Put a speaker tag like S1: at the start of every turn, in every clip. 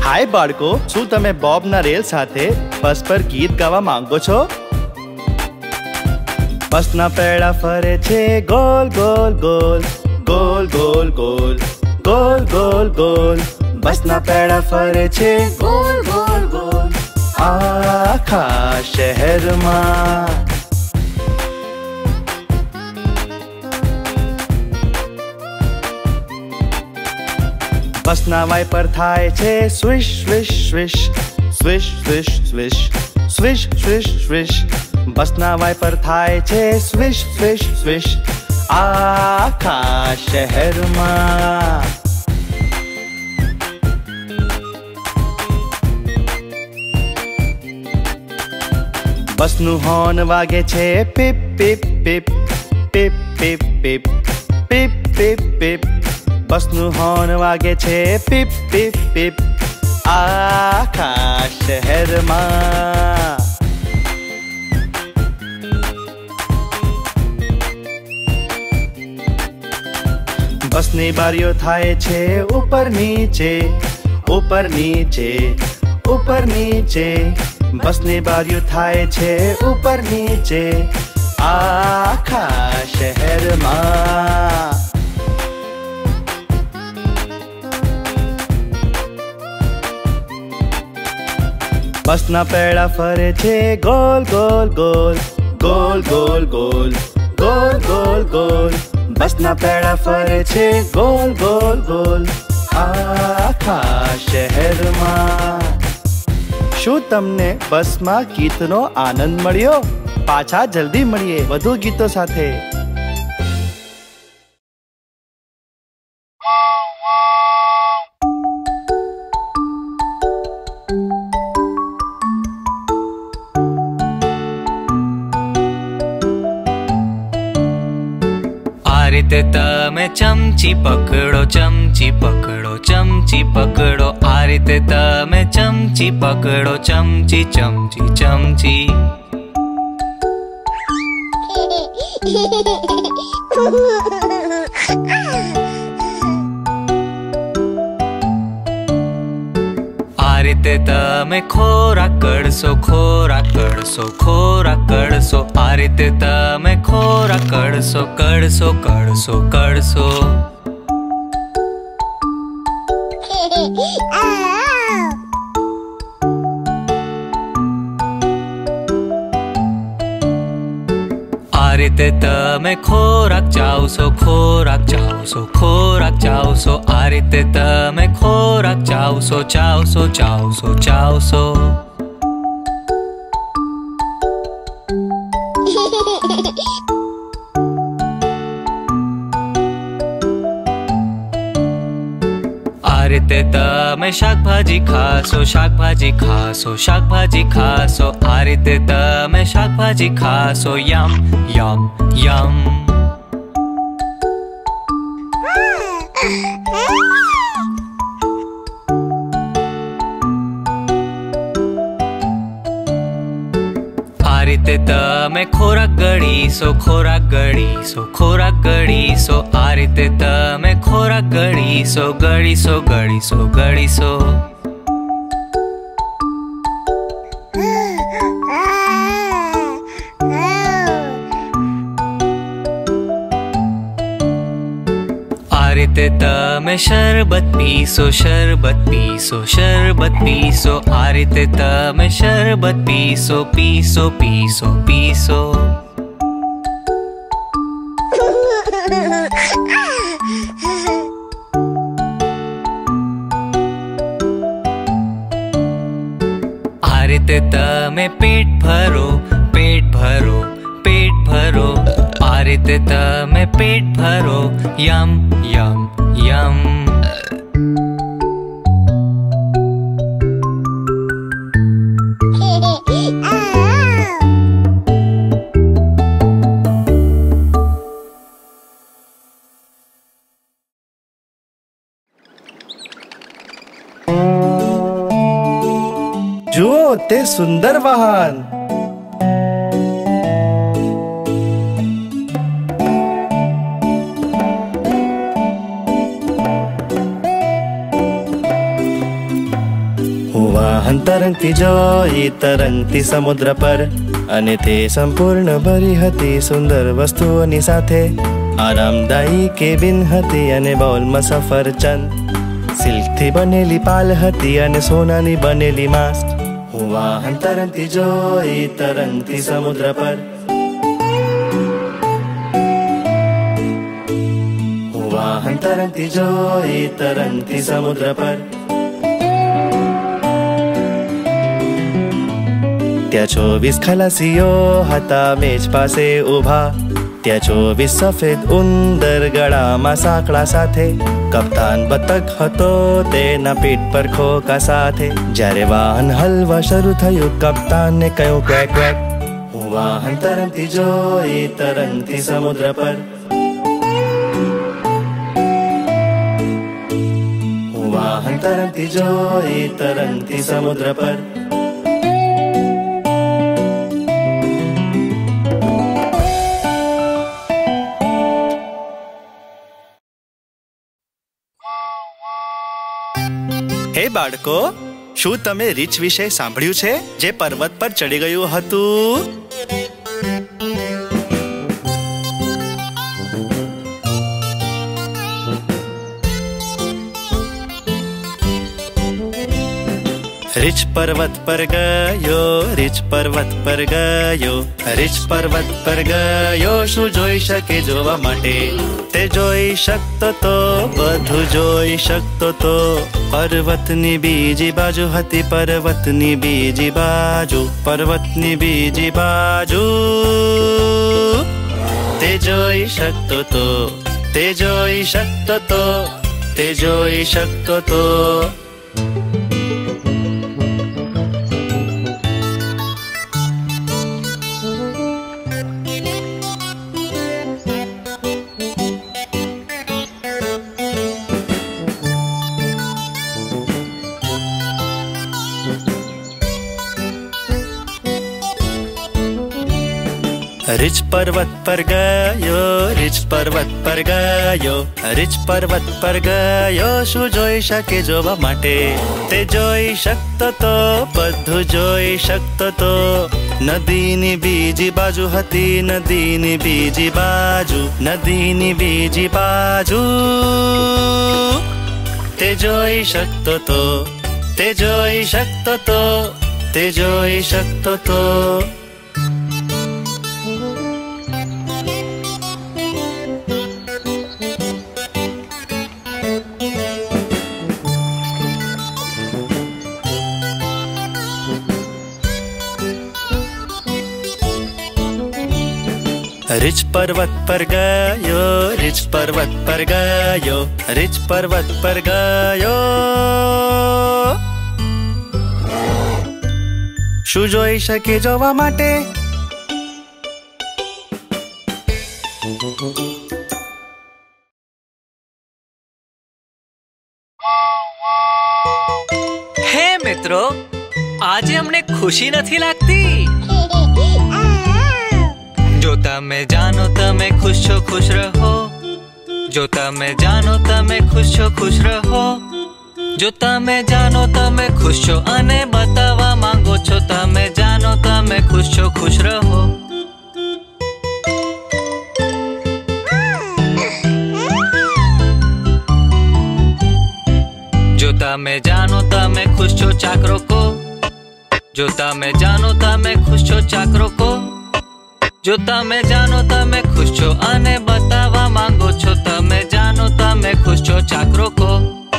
S1: હાય બાળકો, શું તમે બોબના રેલ સાથે બસ પર ગીત ગાવા માંગો છો? બસના પૈડા ફરે છે ગોલ ગોલ ગોલ, ગોલ ગોલ ગોલ, ગોલ ગોલ ગોલ. બસના પૈડા ફરે છે ગોલ ગોલ ગોલ આખા શહેરમાં. બસના વાઇપર થાય છે સ્વિશ સ્વિશ સ્વિશ, સ્વિશ સ્વિશ સ્વિશ, સ્વિશ સ્વિશ સ્વિશ. બસના વાઇપર થાય છે સ્વિશ સ્વિશ સ્વિશ આખા શહેરમાં. બસનું હોર્ન વાગે છે પીપ પીપ પીપ, પીપ પીપ પીપ, પીપ પીપ પીપ. બસનું હોર્ન વાગે છે પીપ પીપ પીપ આખા શહેરમાં. બસની બારીઓ થાય છે ઉપર નીચે, ઉપર નીચે, ઉપર નીચે. બસની બારીઓ થાય છે ઉપર નીચે આખા શહેરમાં. બસના પૈડા ફરે છે ગોલ ગોલ ગોલ, ગોલ ગોલ ગોલ, ગોલ ગોલ ગોલ. બસના પૈડા ફરે છે ગોલ ગોલ ગોલ આખા શહેરમાં. શું તમને બસમાં ગીતનો આનંદ મળ્યો? પાછા જલ્દી મળીએ વધુ ગીતો સાથે.
S2: આ રીતે તમે ચમચી પકડો, ચમચી પકડો, ચમચી પકડો. આ રીતે તમે ચમચી પકડો, ચમચી ચમચી ચમચી. આ રીતે તમે ખોરાક કડશો, ખોરાક કડશો, ખોરાક કડશો. આ રીતે તમે ખોરાક કડશો, કડશો, કડશો, કડશો. આ રીતે તમે ખોરાક ચાવશો, ખોરાક ચાવશો, ખોરાક ચાવશો. આ રીતે તમે ખોરાક ચાવશો, ચાવશો, ચાવશો, ચાવશો. આ રીતે તમે શાકભાજી ખાશો, શાકભાજી ખાશો, શાકભાજી ખાશો. આ રીતે તમે શાકભાજી ખાશો, યમ યમ યમ. આ રીતે તમે ખોરાક ગળીશો, ખોરાક ગળીશો, ખોરાક ગળીશો. આ રીતે તમે ખોરાક ગળીશો, ગળીશો, ગળીશો, ગળીશો. આ રીતે તમે શરબત પીશો, શરબત પીશો, શરબત પીશો. આ રીતે તમે શરબત પીશો, પીશો, પીશો, પીશો. આ રીતે તમે પેટ ભરો, પેટ ભરો, પેટ ભરો. આ રીતે તમે પેટ ભરો, યમ યમ યમ.
S1: જુઓ તે સુંદર વાહન. વાહન તરંગતી જોઈ તરંગતી સમુદ્ર પર, અને તે સંપૂર્ણ ભરી હતી સુંદર વસ્તુઓની સાથે. આરામદાયી કેબિન હતી અને બાઉલમાં સફરચંદ. સિલ્કથી બનેલી પાલ હતી અને સોનાની બનેલી માસ્ક. હું વાહન તરંગતી જોઈ તરંગતી સમુદ્ર પર. હું વાહન તરંગતી જોઈ તરંગતી સમુદ્ર પર. ત્યાં 24 ખલાસીઓ હતા મેજ પાસે ઊભા. ત્યાં 24 સફેદ ઉંદર ગળામાં સાંકળા સાથે. કપ્તાન બતક હતો તેના પીઠ પર ખોખા સાથે. જ્યારે વાહન હલવા શરૂ થયું કપ્તાનને કહ્યું ક્વેક ક્વેક. હું વાહન તરંગતી જોઈ તરંગતી સમુદ્ર પર. હું વાહન તરંગતી જોઈ તરંગતી સમુદ્ર પર. હે બાળકો, શું તમે રીછ વિશે સાંભળ્યું છે જે પર્વત પર ચડી ગયું હતું? રીછ પર્વત પર ગયો, રીછ પર્વત પર ગયો, રીછ પર્વત પર ગયો. શું જોઈ શકે જોવા માટે? તે જોઈ શકતો તો, બધું જોઈ શકતો તો. પર્વતની બીજી બાજુ હતી, પર્વતની બીજી બાજુ, પર્વતની બીજી બાજુ. તે જોઈ શકતો તો, તે જોઈ શકતો તો, તે જોઈ શકતો તો. રીછ પર્વત પર ગયો, રીછ પર્વત પર ગયો, રીછ પર્વત પર ગયો. શું જોઈ શકે જોવા માટે? તે જોઈ શકતો તો, બધું જોઈ શકતો તો. નદીની બીજી બાજુ હતી, નદીની બીજી બાજુ, નદીની બીજી બાજુ. તે જોઈ શકતો તો, તે જોઈ શકતો તો, તે જોઈ શકતો તો. રીછ પર્વત પર ગયો, રીછ પર્વત પર ગયો, રીછ પર્વત પર ગયો. શું જોઈ શકે જોવા માટે?
S2: હે મિત્રો, આજે અમને ખુશી નથી લાગતી? જો તમે જાણો તમે ખુશ છો, ખુશ રહો. જો તમે જાણો તમે ખુશ છો, ખુશ રહો. જો તમે જાણો તમે ખુશ છો અને બતાવવા માંગો છો, તમે જાણો તમે ખુશ છો, ખુશ રહો. જો તમે જાણો તમે ખુશ છો, ચાક રોકો. જો તમે જાણો તમે ખુશ છો, ચાક રોકો. જો તમે જાણો તમે ખુશ છો અને બતાવવા માંગો છો, તમે જાણો તમે ખુશ છો, ચાક રોકો.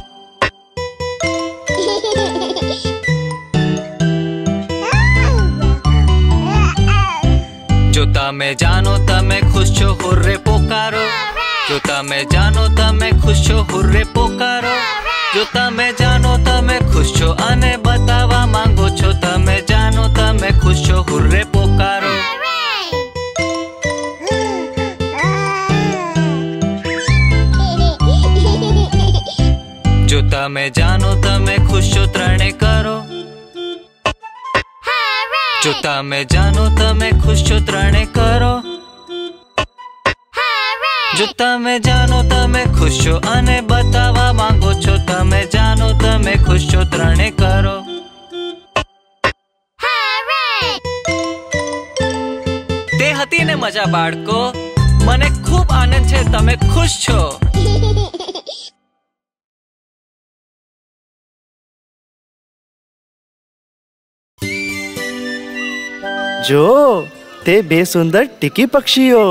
S2: જો તમે જાણો તમે ખુશ છો, હુર્રે પોકારો. જો તમે જાણો તમે ખુશ છો, હુર્રે પોકારો. જો તમે જાણો તમે ખુશ છો અને બતાવવા માંગો છો, તમે જાણો તમે ખુશ છો, હુર્રે પોકારો. જો તમે જાણો તમે ખુશ છો, ત્રણે કરો. જો તમે જાણો તમે ખુશ છો, ત્રણે કરો. જો તમે જાણો તમે ખુશ છો અને બતાવવા માંગો છો, તમે જાણો તમે ખુશ છો, ત્રણે કરો. મજા બાળકો, મને ખૂબ આનંદ છે તમે ખુશ છો.
S1: જો તે બે સુંદર ટીકી પક્ષીઓ.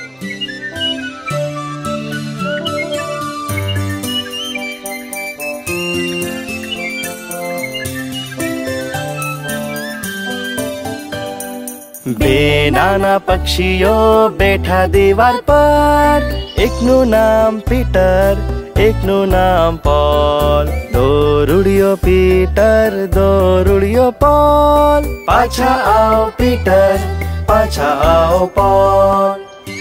S1: બે નાના પક્ષીઓ બેઠા દીવાલ પર, એકનું નામ પીટર, એકનું નામ પોલ. દોરુડિયો પીટર, દોરુડિયો પોલ. પાછા આવો પીટર, પાછા આવો પોલ.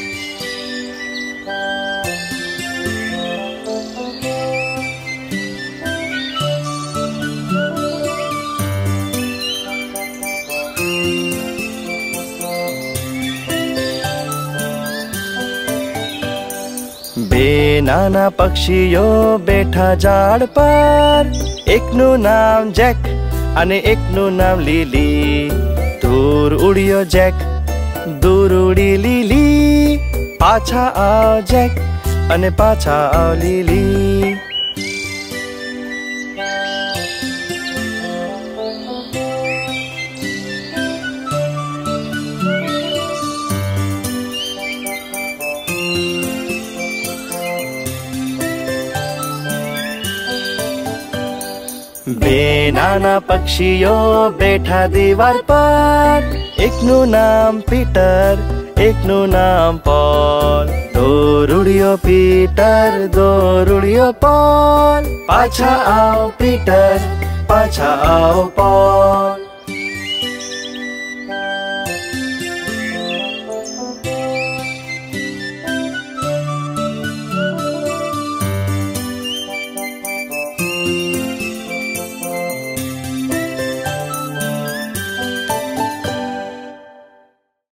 S1: બે નાના પક્ષીઓ બેઠા ઝાડ પર, એકનું નામ જેક અને એકનું નામ લીલી. દૂર ઉડ્યો જેક, દૂર ઉડી લીલી. પાછા આવ જેક અને પાછા આવ લીલી. બે નાના પક્ષીઓ બેઠા દીવાલ પર, એકનું નામ પીટર, એકનું નામ પોલ. દોરુડિયો પીટર, દોરુડિયો પોલ. પાછા આવો પીટર, પાછા આવો પોલ.